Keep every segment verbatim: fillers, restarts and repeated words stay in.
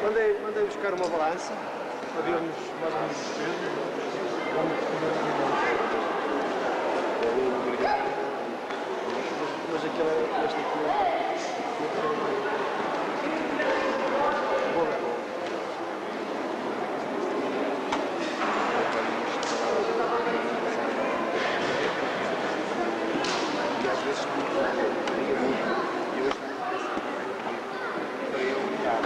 mandei, mandei buscar uma balança, para vermos mais ou menos os pesos. Mas aquele é este aqui. Boa. E às vezes não liga muito. E hoje não é para eu ligar.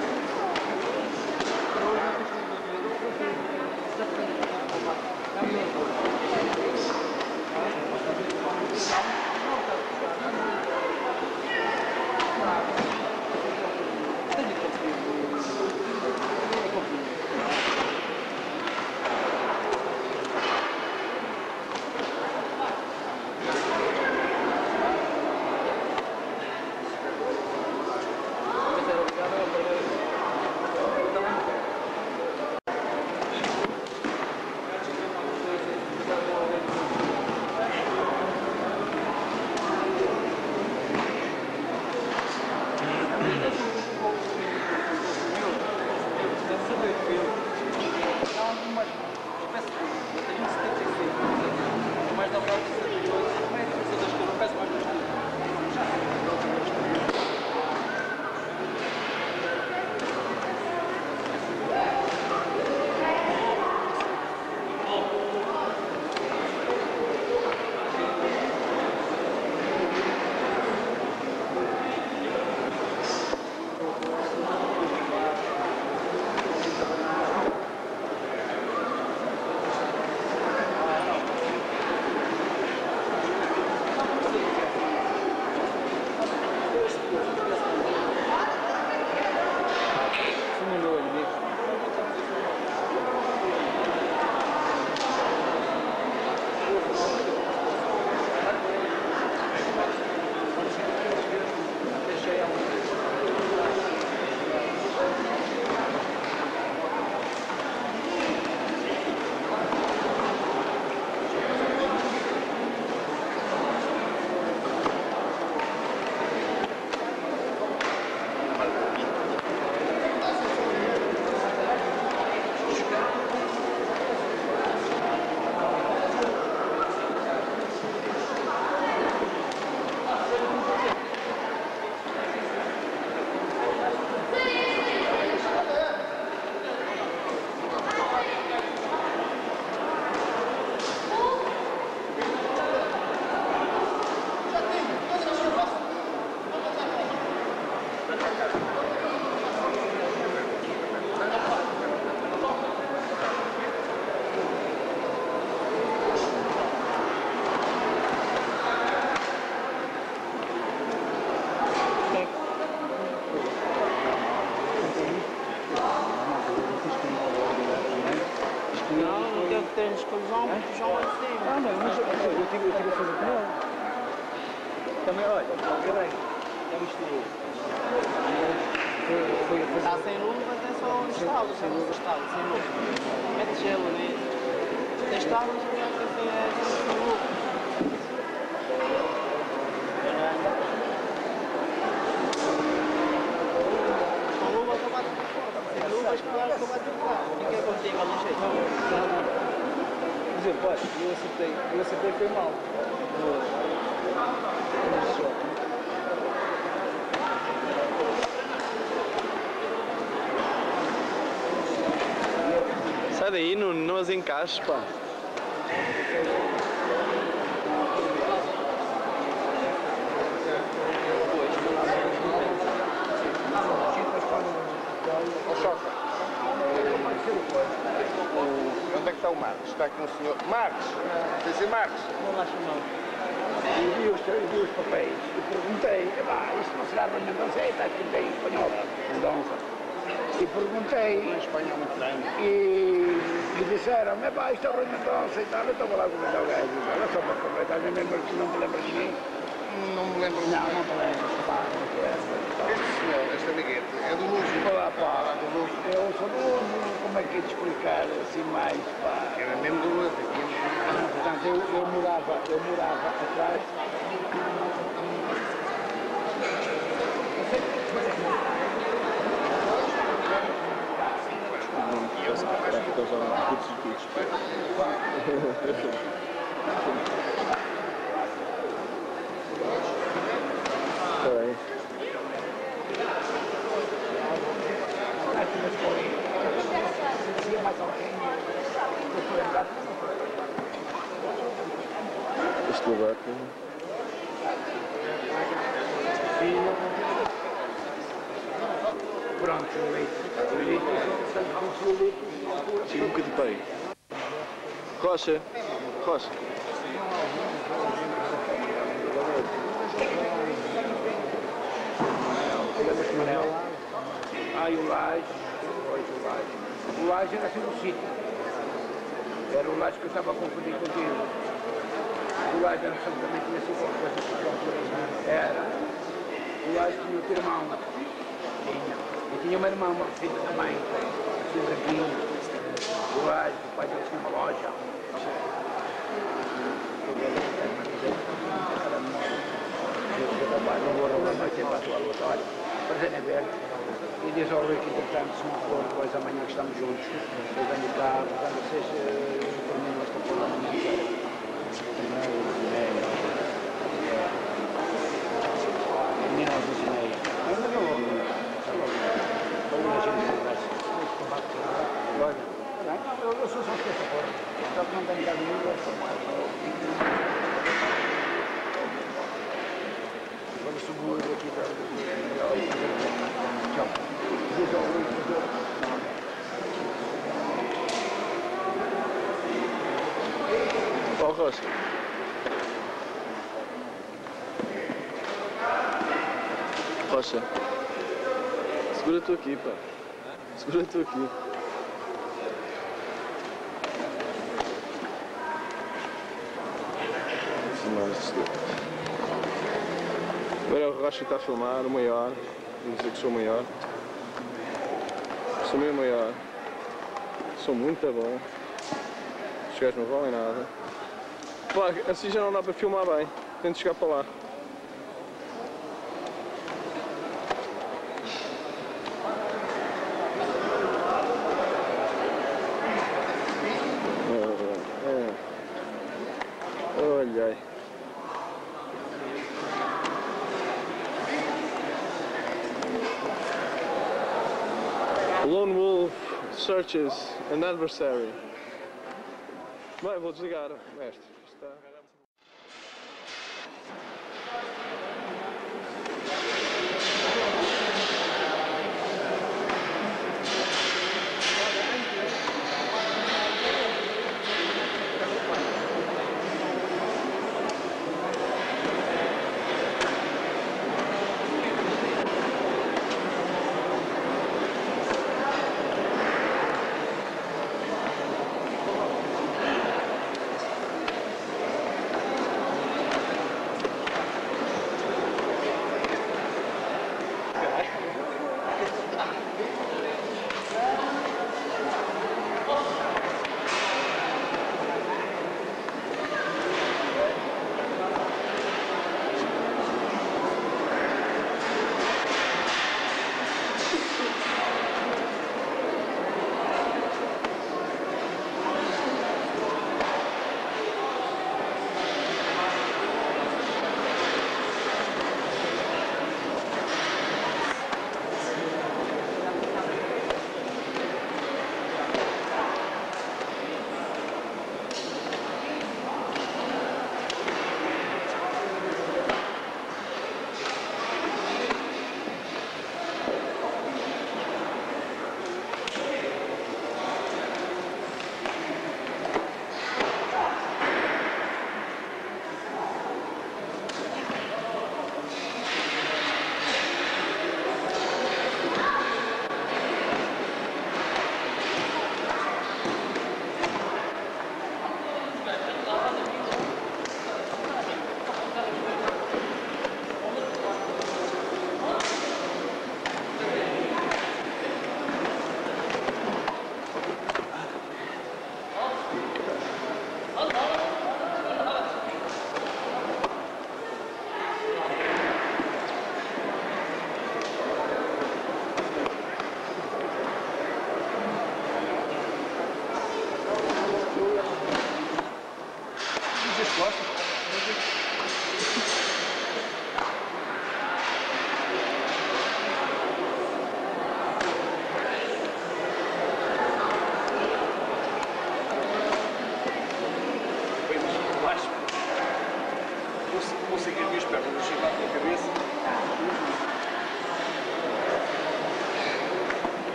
Temos com o João, porque o João é assim. Ah, não, mas eu tive, eu tive a fazer com ele. Também, olha, peraí, já misturou. Está sem luva, tem só um estalo, sem luva, estalo, sem luva. Mete gelo ali. Tem estalo, mas não é que assim é sem luva. Com luva acaba de ficar fora. Sem luva, claro, acaba de ficar. Fiquei contigo ali, jeito. Por exemplo, olha, eu acertei, eu acertei foi mal. Sai daí, não, não as encaixes, pá. Ó Soke, onde é que está o Marcos? Está aqui um senhor. Marcos! Sensei Marcos! Não lá chamou. E vi os, vi os papéis e perguntei, epá, isto não será da Mendonça? Está aqui bem espanhola, Mendonça. E perguntei. Em espanhol muito grande. E me disseram, epá, isto é o Rui Mendonça e tal. Eu estava lá com o gajo. Olha só para completar, mesmo que não me lembro de mim. Não me lembro. Não, não me lembro. Este senhor, este amiguete, é do Luso. Olá, pá, do Luso. Eu sou do Luso, como é que é de explicar assim mais, pá? Era mesmo do Luso. Portanto, eu, eu morava, eu morava atrás. são curtos e curtos. Está bem. Este lugar tem... Pronto, o leite. O leite, o leite. Sim, um bocadinho para aí. Rocha. Rocha. Aí o Laje, hoje o Laje. O Laje era assim no sítio. Era o Laje que eu estava a confundir contigo. O Laje era também tinha sido uma coisa que era. O Laje tinha outro irmão. Tinha. E tinha uma irmã, uma filha também. Assim, branquinho. O Laje, o pai dele tinha uma loja. Não vou roubar mais tempo à tua luta, olha. Prazer em ver. E diz ao Rui que, entretanto, se não for, depois amanhã que estamos juntos, eu venho cá, portanto, vocês terminam esta porra amanhã, sério. Termina às duas e meia. Ainda não vou, está logo. Vamos a gente conversa. Olha, eu sou só esta porra. Só que não tenho casa nenhuma, eu sou mais. Vamos subir aqui para o tchau. Ó, Rocha. Rocha. Segura tu aqui, pá. Segura tu aqui. Agora o Rocha está a filmar, o maior. Vou dizer que sou o maior. Sou mesmo maior. Sou muito bom. Os gajos não valem nada. Pá, assim já não dá para filmar bem. Tento chegar para lá. Olhei. Lone Wolf searches an adversary. Bem, vou desligar, mestre.